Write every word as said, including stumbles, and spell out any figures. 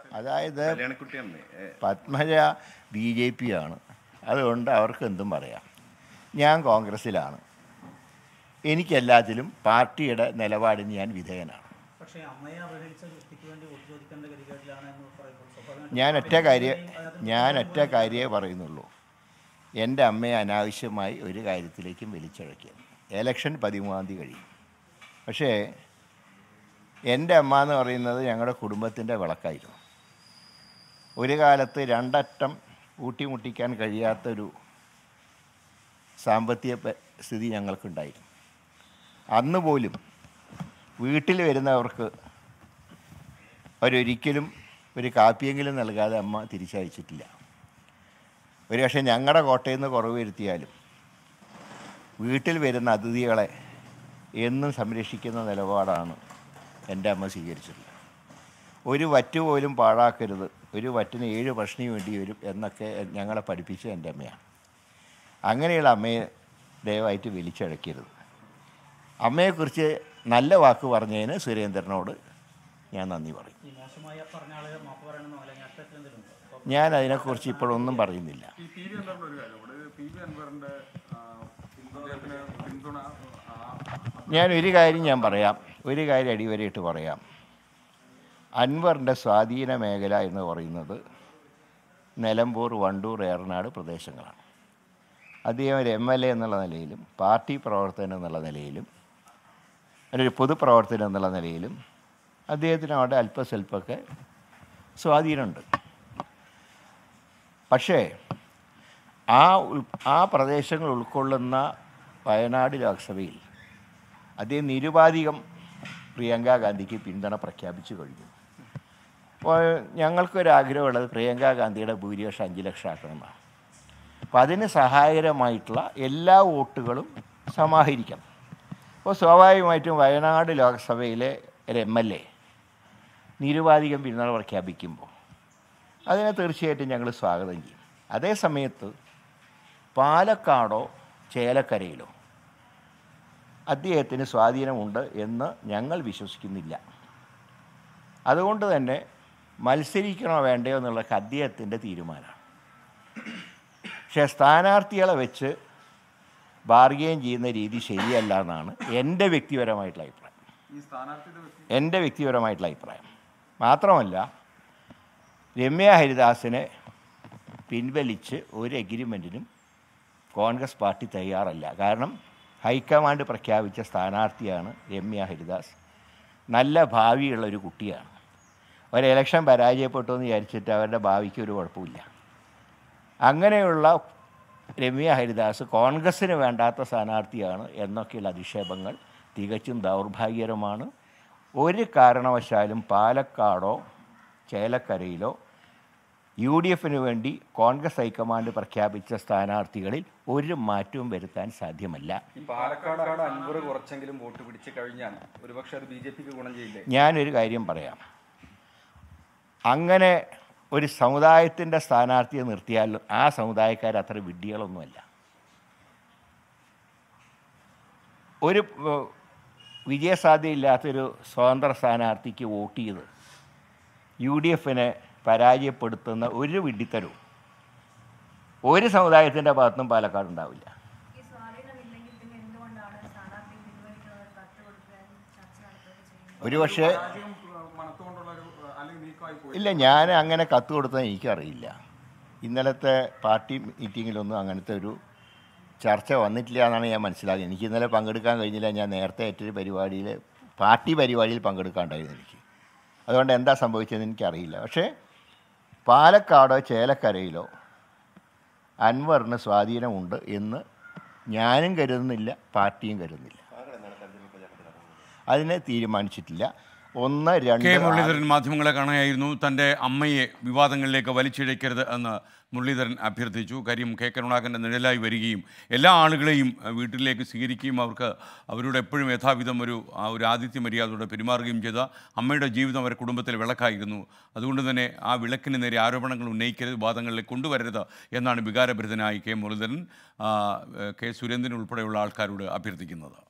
അതായത് Padmaja B J P ആണ്, അതുകൊണ്ട് അവർക്ക് എന്തും പറയാം. ഞാൻ കോൺഗ്രസ്സിലാണ്. എനിക്കെല്ലാത്തിലും പാർട്ടിയുടെ നിലപാടിന് ഞാൻ വിധേയനാണ്. ഞാൻ ഒറ്റ കാര്യം ഞാൻ ഒറ്റ കാര്യമേ പറയുന്നുള്ളൂ. എൻ്റെ അമ്മയെ അനാവശ്യമായി ഒരു കാര്യത്തിലേക്കും വലിച്ചിഴക്കുക. എലക്ഷൻ പതിമൂന്നാം തീയതി കഴിയും. പക്ഷേ എൻ്റെ അമ്മ എന്ന് പറയുന്നത് ഞങ്ങളുടെ കുടുംബത്തിൻ്റെ വിളക്കായിരുന്നു. ഒരു കാലത്ത് രണ്ടറ്റം ഊട്ടിമുട്ടിക്കാൻ കഴിയാത്തൊരു സാമ്പത്തിക സ്ഥിതി ഞങ്ങൾക്കുണ്ടായിരുന്നു. അന്ന് പോലും വീട്ടിൽ വരുന്നവർക്ക് അവരൊരിക്കലും ഒരു കാപ്പിയെങ്കിലും നൽകാതെ അമ്മ തിരിച്ചയച്ചിട്ടില്ല. ഒരു പക്ഷേ ഞങ്ങളുടെ കോട്ടയിൽ നിന്ന് കുറവ് വരുത്തിയാലും വീട്ടിൽ വരുന്ന അതിഥികളെ എന്നും സംരക്ഷിക്കുന്ന നിലപാടാണ് എൻ്റെ അമ്മ സ്വീകരിച്ചിട്ടുള്ളത്. ഒരു വറ്റ് പോലും പാഴാക്കരുത്, ഒരു വറ്റിന് ഏഴ് ഭക്ഷണി വേണ്ടി വരും എന്നൊക്കെ ഞങ്ങളെ പഠിപ്പിച്ച എൻ്റെ അമ്മയാണ്. അങ്ങനെയുള്ള അമ്മയെ ദയവായിട്ട് വലിച്ചഴക്കരുത്. അമ്മയെക്കുറിച്ച് നല്ല വാക്ക് പറഞ്ഞതിന് സുരേന്ദ്രനോട് ഞാൻ നന്ദി പറയും. ഞാൻ അതിനെക്കുറിച്ച് ഇപ്പോഴൊന്നും പറയുന്നില്ല. ഞാനൊരു കാര്യം ഞാൻ പറയാം, ഒരു കാര്യം അടിവരയിട്ട് പറയാം. അൻവറിൻ്റെ സ്വാധീന മേഖല എന്ന് പറയുന്നത് നിലമ്പൂർ, വണ്ടൂർ, ഏറനാട് പ്രദേശങ്ങളാണ്. അദ്ദേഹം ഒരു എം എൽ എ എന്നുള്ള നിലയിലും പാർട്ടി പ്രവർത്തനം എന്നുള്ള നിലയിലും ഒരു പൊതുപ്രവർത്തനം എന്നുള്ള നിലയിലും അദ്ദേഹത്തിന് അവിടെ അല്പസ്വല്പമൊക്കെ സ്വാധീനമുണ്ട്. പക്ഷേ ആ ആ പ്രദേശങ്ങൾ ഉൾക്കൊള്ളുന്ന വയനാട് ലോക്സഭയിൽ അദ്ദേഹം നിരുപാധികം പ്രിയങ്കാ ഗാന്ധിക്ക് പിന്തുണ പ്രഖ്യാപിച്ചു കഴിഞ്ഞു. അപ്പോൾ ഞങ്ങൾക്കൊരാഗ്രഹമുള്ളത് പ്രിയങ്കാ ഗാന്ധിയുടെ ഭൂരിപക്ഷം അഞ്ച് ലക്ഷം ആക്കണമെന്നാണ്. അപ്പോൾ അതിന് സഹായകരമായിട്ടുള്ള എല്ലാ വോട്ടുകളും സമാഹരിക്കണം. അപ്പോൾ സ്വാഭാവികമായിട്ടും വയനാട് ലോക്സഭയിലെ ഒരു എം എൽ എ നിരുപാധികം പിന്തുണ പ്രഖ്യാപിക്കുമ്പോൾ അതിനെ തീർച്ചയായിട്ടും ഞങ്ങൾ സ്വാഗതം ചെയ്യും. അതേ സമയത്ത് പാലക്കാടോ ചേലക്കരയിലോ അദ്ദേഹത്തിന് സ്വാധീനമുണ്ട് എന്ന് ഞങ്ങൾ വിശ്വസിക്കുന്നില്ല. അതുകൊണ്ട് തന്നെ മത്സരിക്കണോ വേണ്ടയോ എന്നുള്ളതൊക്കെ അദ്ദേഹത്തിൻ്റെ തീരുമാനമാണ്. പക്ഷേ സ്ഥാനാർത്ഥികളെ വെച്ച് ബാർഗെയിൻ ചെയ്യുന്ന രീതി ശരിയല്ല എന്നാണ് എൻ്റെ വ്യക്തിപരമായിട്ടുള്ള അഭിപ്രായം. എൻ്റെ വ്യക്തിപരമായിട്ടുള്ള അഭിപ്രായം മാത്രമല്ല, രമ്യ ഹരിദാസിനെ പിൻവലിച്ച് ഒരു എഗ്രിമെൻറ്റിനും കോൺഗ്രസ് പാർട്ടി തയ്യാറല്ല. കാരണം ഹൈക്കമാൻഡ് പ്രഖ്യാപിച്ച സ്ഥാനാർത്ഥിയാണ് രമ്യ ഹരിദാസ്. നല്ല ഭാവിയുള്ള ഒരു കുട്ടിയാണ്. ഒരു ഇലക്ഷൻ പരാജയപ്പെട്ടു എന്ന് വിചാരിച്ചിട്ട് അവരുടെ ഭാവിക്ക് ഒരു കുഴപ്പമില്ല. അങ്ങനെയുള്ള രമ്യ ഹരിദാസ് കോൺഗ്രസ്സിന് വേണ്ടാത്ത സ്ഥാനാർത്ഥിയാണ് എന്നൊക്കെയുള്ള അധിക്ഷേപങ്ങൾ തികച്ചും ദൗർഭാഗ്യകരമാണ്. ഒരു കാരണവശാലും പാലക്കാടോ ചേലക്കരയിലോ യു ഡി എഫിന് വേണ്ടി കോൺഗ്രസ് ഹൈക്കമാൻഡ് പ്രഖ്യാപിച്ച സ്ഥാനാർത്ഥികളിൽ ഒരു മാറ്റവും വരുത്താൻ സാധ്യമല്ല. പാലക്കാട് അൻവർ കുറച്ചെങ്കിലും വോട്ട് പിടിച്ചു കഴിഞ്ഞാൽ ഒരുപക്ഷെ അത് ബി ജെ പിക്ക് ഗുണം ചെയ്യില്ലേ? ഞാനൊരു കാര്യം പറയാം. അങ്ങനെ ഒരു സമുദായത്തിൻ്റെ സ്ഥാനാർത്ഥിയെ നിർത്തിയാൽ ആ സമുദായക്കാർ അത്ര വിഡ്ഢികളൊന്നുമല്ല. ഒരു വിജയസാധ്യതയില്ലാത്തൊരു സ്വതന്ത്ര സ്ഥാനാർത്ഥിക്ക് വോട്ട് ചെയ്ത് യു ഡി എഫിനെ പരാജയപ്പെടുത്തുന്ന ഒരു വിഡ്ഢിത്തരവും ഒരു സമുദായത്തിൻ്റെ ഭാഗത്തും പാലക്കാട് ഉണ്ടാവില്ല. ഒരുപക്ഷെ ഇല്ല, ഞാൻ അങ്ങനെ കത്ത് കൊടുത്തത് എനിക്കറിയില്ല. ഇന്നലത്തെ പാർട്ടി മീറ്റിങ്ങിലൊന്നും അങ്ങനത്തെ ഒരു ചർച്ച വന്നിട്ടില്ല എന്നാണ് ഞാൻ മനസ്സിലാക്കിയത്. എനിക്ക് ഇന്നലെ പങ്കെടുക്കാൻ കഴിഞ്ഞില്ല. ഞാൻ നേരത്തെ ഏറ്റൊരു പരിപാടിയിൽ പാർട്ടി പരിപാടിയിൽ പങ്കെടുക്കാണ്ടായിരുന്നു എനിക്ക്. അതുകൊണ്ട് എന്താ സംഭവിച്ചതെന്ന് എനിക്കറിയില്ല. പക്ഷേ പാലക്കാടോ ചേലക്കരയിലോ അൻവറിന് സ്വാധീനമുണ്ട് എന്ന് ഞാനും കരുതുന്നില്ല, പാർട്ടിയും കരുതുന്നില്ല. അതിനെ തീരുമാനിച്ചിട്ടില്ല. ഒന്ന് രണ്ട് കെ മുരളീധരൻ മാധ്യമങ്ങളെ കാണുകയായിരുന്നു. തൻ്റെ അമ്മയെ വിവാദങ്ങളിലേക്ക് വലിച്ചിഴക്കരുത് എന്ന് മുരളീധരൻ അഭ്യർത്ഥിച്ചു. കാര്യം കെ കരുണാകരൻ്റെ നിഴലായി വരികയും എല്ലാ ആളുകളെയും വീട്ടിലേക്ക് സ്വീകരിക്കുകയും അവർക്ക് അവരോട് എപ്പോഴും യഥാവിധം ഒരു ഒരു ആതിഥ്യ മര്യാദയോടെ പെരുമാറുകയും ചെയ്ത അമ്മയുടെ ജീവിതം അവരുടെ കുടുംബത്തിലെ വിളക്കായിരുന്നു. അതുകൊണ്ട് തന്നെ ആ വിളക്കിന് നേരെ ആരോപണങ്ങൾ ഉന്നയിക്കരുത്, വാദങ്ങളിലേക്ക് കൊണ്ടുവരരുത് എന്നാണ് വികാരഭരിതനായി കെ മുരളീധരൻ കെ സുരേന്ദ്രൻ ഉൾപ്പെടെയുള്ള ആൾക്കാരോട് അഭ്യർത്ഥിക്കുന്നത്.